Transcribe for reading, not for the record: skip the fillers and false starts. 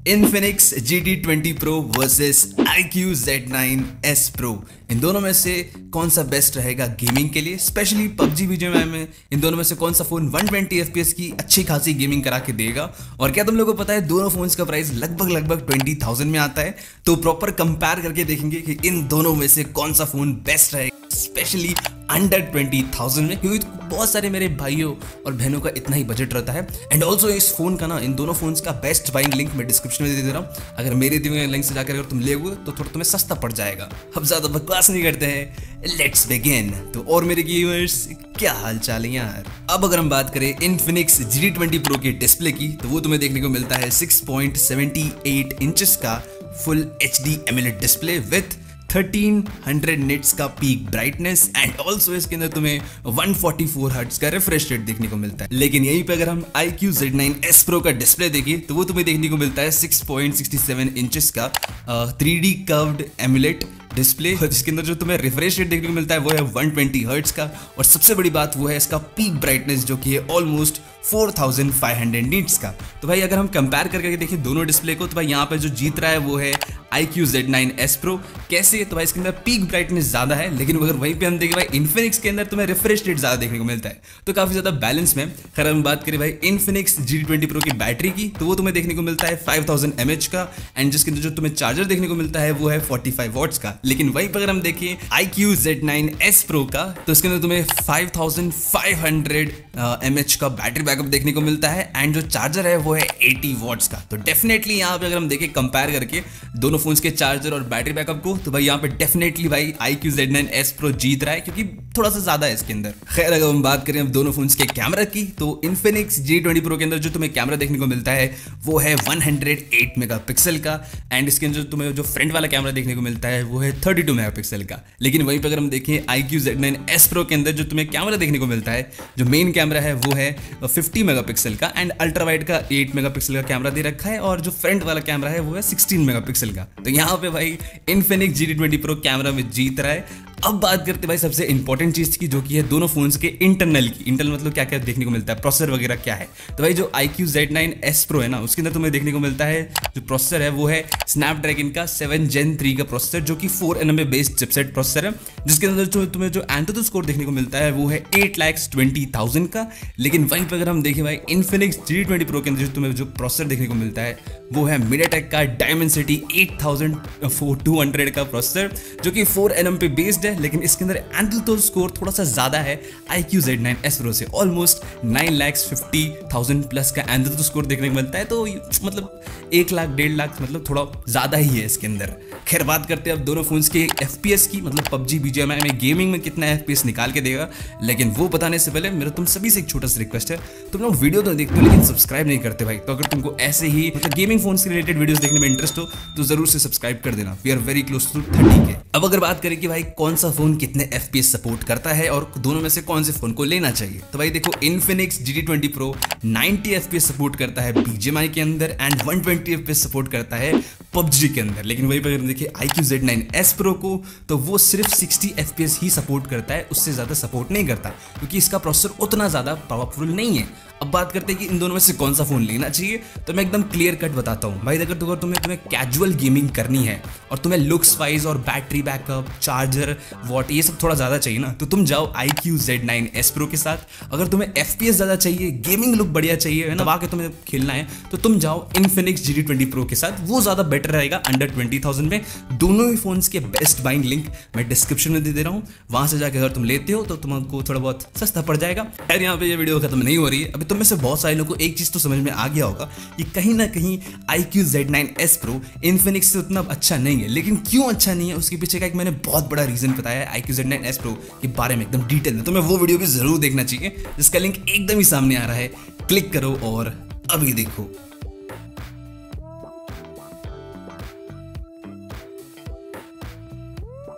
Infinix GT20 Pro versus iQOO Z9S Pro, इन दोनों में से कौन सा बेस्ट रहेगा गेमिंग के लिए, स्पेशली PUBG BGMI में इन दोनों में से कौन सा फोन 120 FPS की अच्छी खासी गेमिंग करा के देगा। और क्या तुम लोगों को पता है दोनों फोन्स का प्राइस लगभग 20,000 में आता है। तो प्रॉपर कंपेयर करके देखेंगे कि इन दोनों में से कौन सा फोन बेस्ट रहेगा, स्पेशली अंडर 20,000 में, क्योंकि बहुत सारे मेरे भाइयों और बहनों का इतना ही बजट रहता है। एंड ऑल्सो इस फोन का ना, इन दोनों फोन्स का बेस्ट बाइंग लिंक मैं डिस्क्रिप्शन में दे रहा हूँ। अगर मेरे दिए हुए लिंक से जाकर अगर तुम लेगो तो थोड़ा तुम्हें सस्ता पड़ जाएगा। अब ज्यादा बकवास नहीं करते हैं, लेट्स बिगिन। तो और मेरे गेमर्स क्या हाल चाल है यार। अब अगर हम बात करें Infinix GT20 Pro की डिस्प्ले की, तो वो तुम्हें देखने को मिलता है 6.78 इंचेस का full HD AMOLED display with 1300 nits का पीक ब्राइटनेस एंड ऑल्सो इसके अंदर तुम्हें 144 हर्ट्ज का रिफ्रेश रेट देखने को मिलता है। लेकिन यहीं पे अगर हम iQOO Z9S Pro का डिस्प्ले देखिए तो वो तुम्हें देखने को मिलता है 6.67 इंचेस का 3D कर्व्ड AMOLED डिस्प्ले, जिसके अंदर जो तुम्हें रिफ्रेश रेट देखने को मिलता है वो है 120 हर्ट्ज का। और सबसे बड़ी बात वो है इसका पीक ब्राइटनेस जो कि है ऑलमोस्ट 4500 नीट्स का। तो भाई अगर हम कंपेयर करके देखें दोनों डिस्प्ले को, तो भाई यहाँ पे जो जीत रहा है वो है iQOO Z9S Pro। कैसे? तो भाई इसके अंदर पीक ब्राइटनेस ज्यादा है, लेकिन अगर वहीं पे हम देखें भाई Infinix के अंदर तुम्हें रिफ्रेश रेट ज्यादा देखने को मिलता है, तो काफी ज्यादा बैलेंस में। खैर हम बात करें भाई Infinix GT20 Pro की बैटरी की, तो वो तुम्हें देखने को मिलता है 5000 mAh का, एंड जिसके अंदर जो तुम्हें चार्जर देखने को मिलता है वो है 45 वॉट्स का। लेकिन वहीं पर अगर हम देखें iQOO Z9S Pro का, तो इसके अंदर तुम्हें 5500 mAh का बैटरी बैकअप देखने को मिलता है, एंड जो चार्जर है वो है 80 वॉट्स का। तो डेफिनेटली यहाँ पे अगर हम देखें कंपेयर करके दोनों फोन्स के चार्जर और बैटरी बैकअप को, तो भाई यहाँ पे डेफिनेटली भाई iQOO Z9S Pro जीत रहा है, क्योंकि थोड़ा सा ज्यादा है इसके अंदर। खैर अगर हम बात करें अब दोनों फोन्स के कैमरा की, तो Infinix GT20 Pro के अंदर जो तुम्हें कैमरा देखने को मिलता है वो है 108 मेगापिक्सल का, एंड इसके अंदर तुम्हें जो फ्रंट वाला कैमरा देखने को मिलता है वो है 32 मेगापिक्सल का। लेकिन वहीं पर अगर हम देखें iQOO Z9S Pro के अंदर जो तुम्हें कैमरा देखने को मिलता है, जो मेन कैमरा है वो है 50 मेगापिक्सल का, एंड अल्ट्रा वाइड का 8 मेगापिक्सल का कैमरा दे रखा है, और जो फ्रंट वाला कैमरा है वो है 16 मेगापिक्सल का। तो यहाँ पे भाई Infinix GT20 Pro कैमरा में जीत रहा है। अब बात करते भाई सबसे इंपॉर्टेंट चीज की, जो कि है दोनों फोन्स के इंटरनल की। इंटरनल मतलब क्या क्या देखने को मिलता है, प्रोसेसर वगैरह क्या है। तो भाई जो iQOO Z9S Pro है ना, उसके अंदर तुम्हें देखने को मिलता है जो प्रोसेसर है वो है स्नैपड्रैगन का 7 Gen 3 का प्रोसेसर, जो कि 4nm बेस्ड चिपसेट प्रोसेसर है, जिसके अंदर जो तुम्हें जो एंथुतु स्कोर देखने को मिलता है वो है 8,20,000 का। लेकिन वहीं पर अगर हम देखें भाई Infinix GT20 Pro के अंदर जो तुम्हें जो प्रोसेसर देखने को मिलता है वो है MediaTek का Dimensity 8200 का प्रोसेसर, जो कि 4nm पे बेस्ड है। लेकिन इसके अंदर एंथुतु स्कोर थोड़ा सा ज्यादा है iQOO Z9S Pro से, ऑलमोस्ट 9,50,000 प्लस का एंथुतु स्कोर देखने को मिलता है। तो मतलब 1 लाख 1.5 लाख मतलब थोड़ा ज्यादा ही है इसके अंदर। खैर बात करते हैं अब दोनों फोन्स के FPS की, मतलब PUBG BGMI में गेमिंग में कितना FPS निकाल के देगा। लेकिन वो बताने से पहले मेरा तुम सभी से एक छोटा सा रिक्वेस्ट है, तुम लोग वीडियो तो देखते हो लेकिन सब्सक्राइब नहीं करते भाई। तो अगर तुमको ऐसे ही मतलब गेमिंग फोन्स के रिलेटेड वीडियोस देखने में इंटरेस्ट हो तो जरूर से सब्सक्राइब कर देना। We are very close to 30K। अब अगर बात करें कि भाई कौन सा फोन कितने FPS सपोर्ट करता है और दोनों में से कौन से फोन को लेना चाहिए, तो भाई देखो Infinix GT20 Pro 90 FPS support करता है BGMI के अंदर, एंड 120 FPS सपोर्ट करता है PUBG के अंदर। लेकिन वहीं पर अगर देखिए iQOO Z9S Pro को, तो वो सिर्फ 60 FPS ही सपोर्ट करता है, उससे ज्यादा सपोर्ट नहीं करता, क्योंकि इसका प्रोसेसर उतना ज्यादा पावरफुल नहीं है। अब बात करते हैं कि इन दोनों में से कौन सा फोन लेना चाहिए, तो मैं एकदम क्लियर कट बताता हूँ भाई। अगर तुम्हें कैजुअल गेमिंग करनी है और तुम्हें लुक्स वाइज और बैटरी बैकअप, चार्जर, वॉट ये सब थोड़ा ज्यादा चाहिए ना, तो तुम जाओ iQOO Z9S Pro के साथ। अगर तुम्हें FPS ज्यादा चाहिए, गेमिंग लुक बढ़िया चाहिए, दबा के तुम्हें खेलना है, तो तुम जाओ Infinix GT20 Pro के साथ, वो ज्यादा बेटर रहेगा अंडर 20,000 में। दोनों ही फोन्स के बेस्ट बाइंग लिंक मैं डिस्क्रिप्शन में दे रहा हूँ, वहां से जाकर अगर तुम लेते हो तो तुमको थोड़ा बहुत सस्ता पड़ जाएगा। यार यहाँ पे ये वीडियो खत्म नहीं हो रही है। तुम में से बहुत सारे लोगों को एक चीज तो समझ में आ गया होगा कि कहीं ना कहीं iQOO Z9S Pro Infinix से उतना अच्छा नहीं है। लेकिन क्यों अच्छा नहीं है उसके पीछे का एक मैंने बहुत बड़ा रीजन बताया है iQOO Z9S Pro के बारे में एकदम डिटेल में। तो मैं वो वीडियो भी जरूर देखना चाहिए, जिसका लिंक एकदम ही सामने आ रहा है। क्लिक करो और अभी देखो।